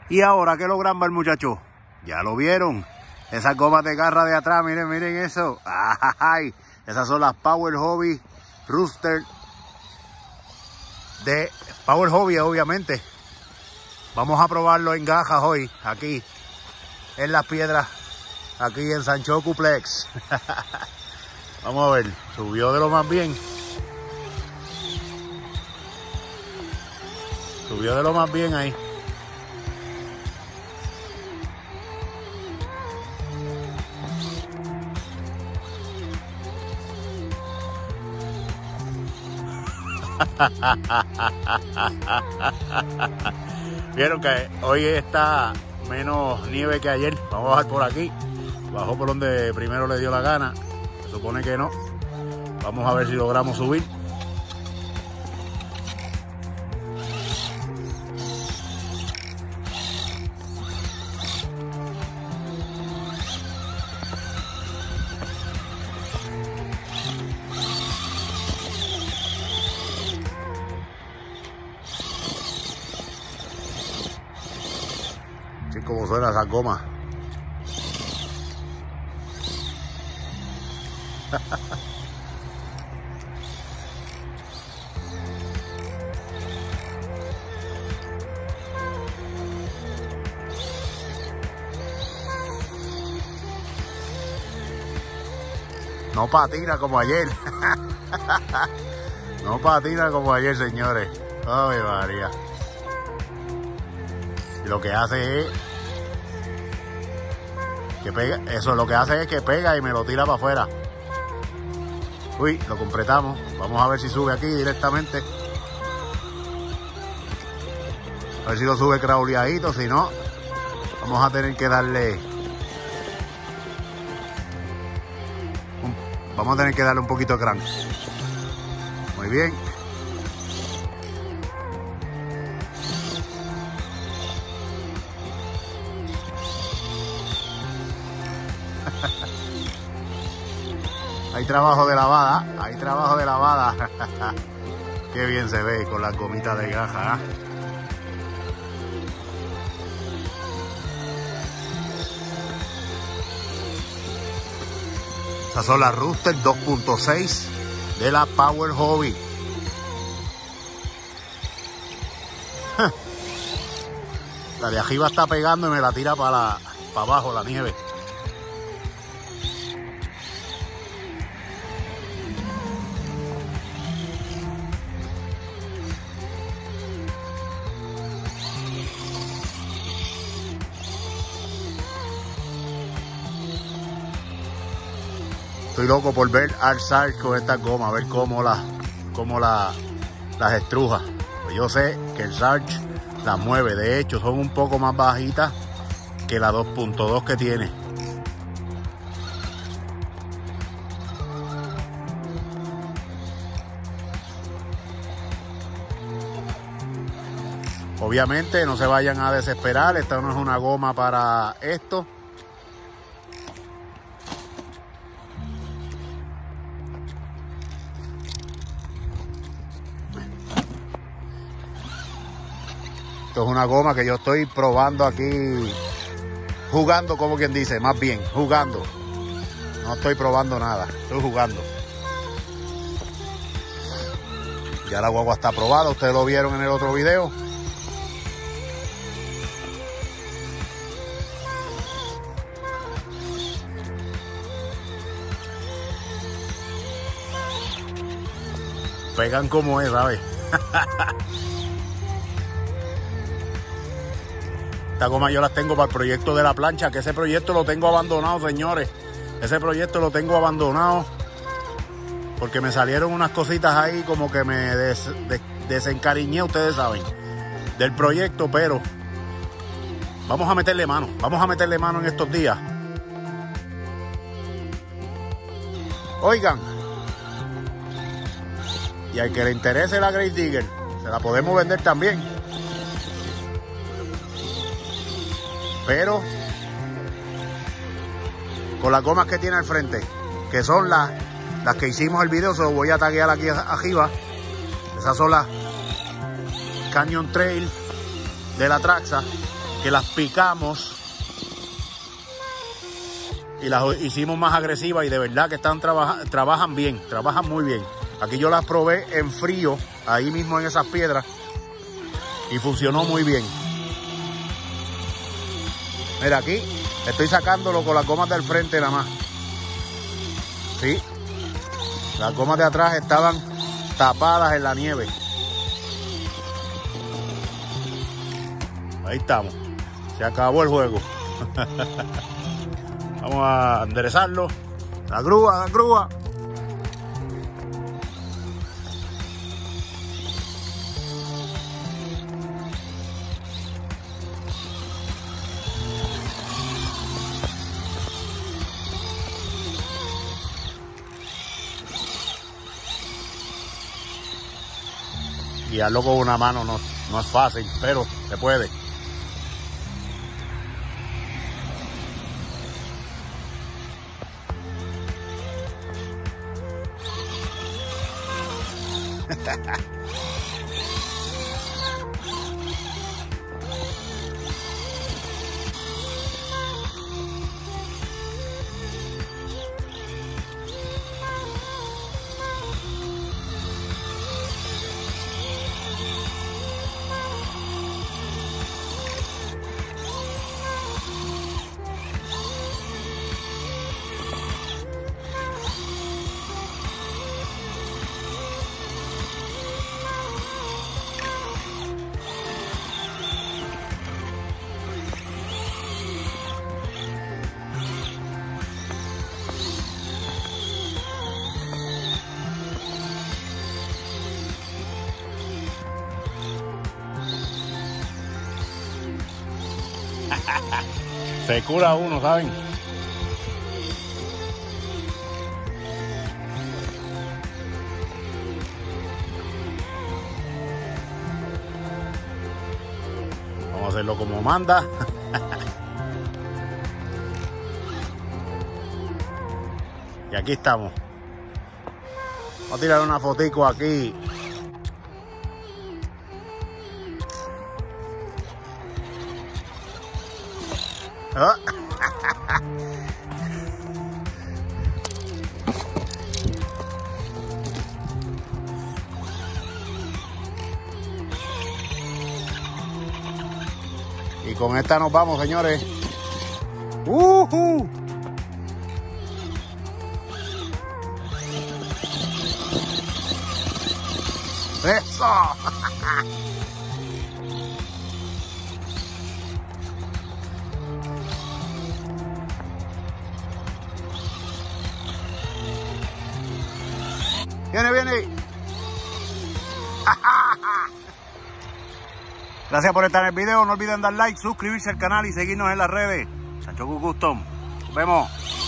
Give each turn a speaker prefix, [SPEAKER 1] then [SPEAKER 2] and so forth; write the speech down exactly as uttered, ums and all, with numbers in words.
[SPEAKER 1] Y ahora que logran ver, muchachos, ya lo vieron. Esas gomas de garra de atrás, miren, miren eso. ¡Ay! Esas son las Power Hobby Rooster de Power Hobby, obviamente. Vamos a probarlo en gajas hoy, aquí, en las piedras, aquí en Sanchocuplex. Vamos a ver, subió de lo más bien. Subió de lo más bien ahí. Vieron que hoy está menos nieve que ayer. Vamos a bajar por aquí. Bajó por donde primero le dio la gana. Se supone que no. Vamos a ver si logramos subir. Como suena esa goma. No patina como ayer. No patina como ayer, señores. Ay, María. Y lo que hace es que pega, eso lo que hace es que pega y me lo tira para afuera. Uy, lo completamos. Vamos a ver si sube aquí directamente. A ver si lo sube crauleadito, si no, vamos a tener que darle un, vamos a tener que darle un poquito de crank. Muy bien. Hay trabajo de lavada, hay trabajo de lavada. Qué bien se ve con las gomitas de gaja, ¿eh? Esas son las Rooster dos punto seis de la Power Hobby. La de arriba está pegando y me la tira para, la, para abajo la nieve. Estoy loco por ver al Sarge con estas gomas, a ver cómo, la, cómo la, las estruja. Pues yo sé que el Sarge las mueve. De hecho, son un poco más bajitas que la dos punto dos que tiene. Obviamente no se vayan a desesperar. Esta no es una goma para esto. Esto es una goma que yo estoy probando aquí, jugando, como quien dice, más bien, jugando. No estoy probando nada, estoy jugando. Ya la guagua está probada, ustedes lo vieron en el otro video. Pegan como es, ¿sabes? Esta goma yo las tengo para el proyecto de la plancha, que ese proyecto lo tengo abandonado, señores. Ese proyecto lo tengo abandonado porque me salieron unas cositas ahí como que me des, des, desencariñé, ustedes saben, del proyecto, pero vamos a meterle mano, vamos a meterle mano en estos días. Oigan, y al que le interese la Grave Digger, se la podemos vender también. Pero con las gomas que tiene al frente, que son las, las que hicimos el video, se lo voy a taguear aquí arriba. Esas son las Canyon Trail de la Traxa. que las picamos y las hicimos más agresivas y de verdad que están trabaja, trabajan bien, trabajan muy bien. Aquí yo las probé en frío, ahí mismo en esas piedras, y funcionó muy bien. Mira, aquí estoy sacándolo con las gomas del frente nada más. Sí, las gomas de atrás estaban tapadas en la nieve. Ahí estamos, se acabó el juego. Vamos a enderezarlo. La grúa, la grúa. Guiarlo con una mano no, no es fácil, pero se puede. Se cura uno, ¿saben? Vamos a hacerlo como manda. Y aquí estamos. Vamos a tirar una fotico aquí. ¿Ah? Y con esta nos vamos, señores. ¡Uh-huh! ¡Eso! Viene, viene. Gracias por estar en el video. No olviden dar like, suscribirse al canal y seguirnos en las redes. Sancho Custom. Nos vemos.